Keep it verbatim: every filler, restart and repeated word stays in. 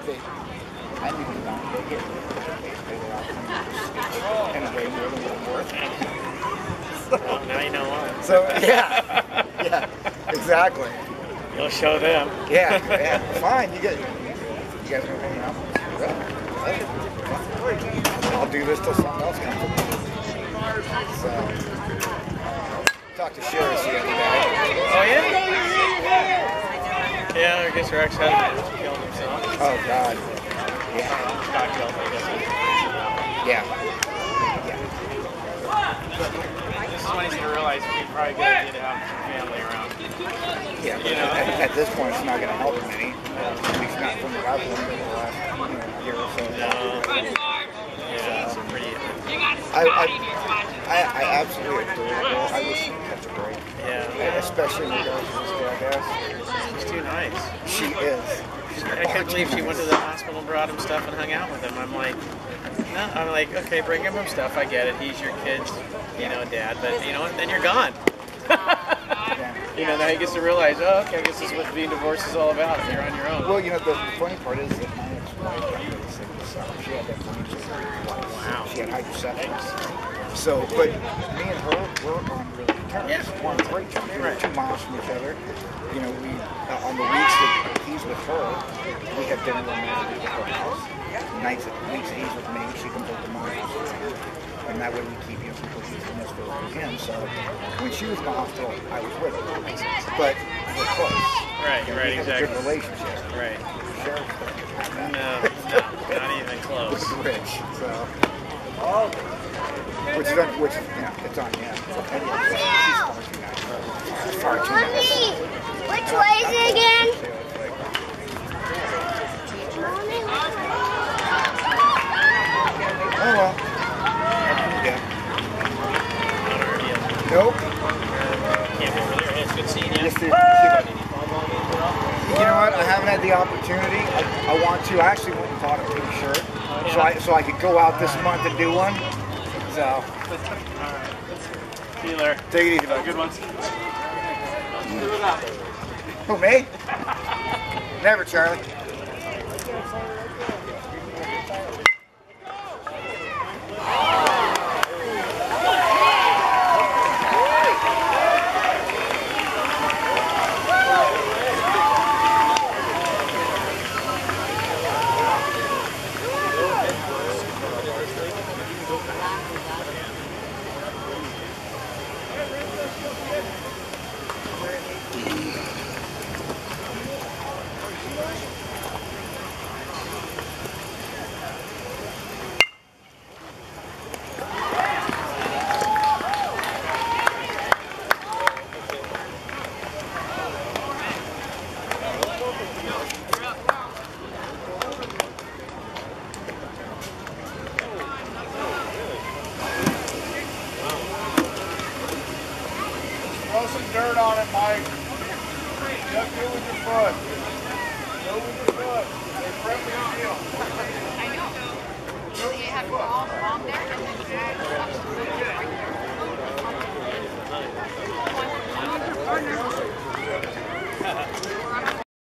they, I didn't even want to get and way more than what worth. So, well, now you know why. So yeah, yeah, exactly. You'll show them. Yeah, yeah, fine. You get, you guys are hanging out. I'll do this till something else comes up. So, talked to Sherry the other day. Oh yeah. Yeah, I guess Rex had killed himself. Oh God. Yeah. Got killed, I guess. Yeah. This is when he's gonna realize it'd be probably a good idea to have some family around. Yeah, you know, at, at this point, it's not going to help him any. At least not from what I've learned over the last you know, year or so. No. Yeah, it's pretty. I, I, I, I absolutely adore her. I wish she could catch a break. Yeah. Especially in regards to this jackass. She's too nice. She is. She's I couldn't believe she went to the hospital and brought him stuff and hung out with him. I'm like, no. I'm like, okay, bring him some stuff. I get it. He's your kid's, you know, dad. But you know what? Then you're gone. Yeah. You know, now he gets to realize, oh, okay, I guess this is what being divorced is all about. You're on your own. Well, you know, the funny part is that my ex-wife got really sick this summer. She had that brain surgery twice. Wow. She had hydrocephalus. So, but me and her, we're on really good terms. Yeah. We're on great terms. We're Right. two miles from each other. You know, we uh, on the weeks that he's with her, we have dinner one night a week at her house. Nights, weeks that he's with me, she comes over to my house. And that way we keep you from pushing from this for him. So when she was in the hospital, I was with her. But we're close. Right, And right, we have exactly. a good relationship. Right. Sheriff's don't No, have that. no, not even close. With Rich, so. Which is, on, which, yeah, it's on, yeah. She's far too nice. Far too nice. Which way is it again? Oh well. Yeah. Nope. Can't be really real. It's good seeing you. Just to, you know what? I haven't had the opportunity. I, I want to. I actually went and bought a pink shirt, so I so I could go out this month and do one. So. See you later. Take it easy, bud. Good one. Who, me? Never, Charlie. Throw some dirt on it, Mike. Just do it with your foot. Do it with your foot. They're friendly as deal. I know. So you have to go all along there and then drag up to the right there.